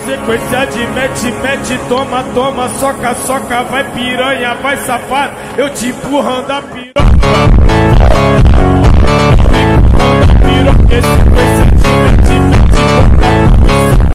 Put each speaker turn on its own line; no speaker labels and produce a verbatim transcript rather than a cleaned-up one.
sequência de mete, mete, toma, toma, soca, soca, vai piranha, vai safado, eu te empurrando a piranha.